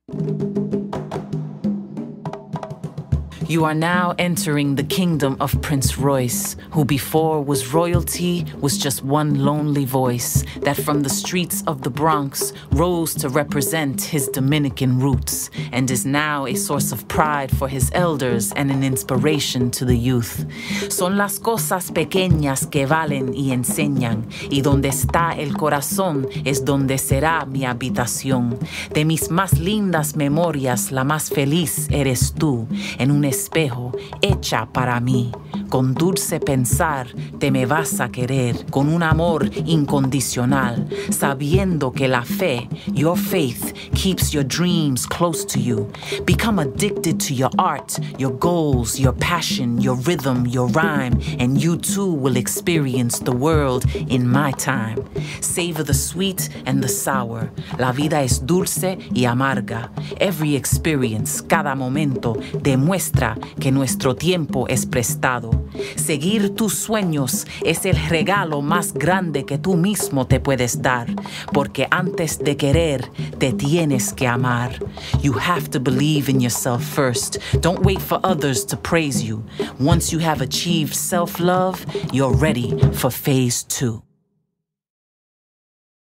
You are now entering the kingdom of Prince Royce, who before was royalty, was just one lonely voice that from the streets of the Bronx rose to represent his Dominican roots, and is now a source of pride for his elders and an inspiration to the youth. Son las cosas pequeñas que valen y enseñan, y donde está el corazón es donde será mi habitación. De mis más lindas memorias, la más feliz eres tú, en un espejo hecha para mí. Con dulce pensar te me vas a querer, con un amor incondicional, sabiendo que la fe, your faith, keeps your dreams close to you. Become addicted to your art, your goals, your passion, your rhythm, your rhyme, and you too will experience the world in my time. Savor the sweet and the sour. La vida es dulce y amarga. Every experience, cada momento, demuestra que nuestro tiempo es prestado. Seguir tus sueños es el regalo más grande que tú mismo te puedes dar, porque antes de querer, te tienes que amar. You have to believe in yourself first. Don't wait for others to praise you. Once you have achieved self-love, you're ready for phase 2.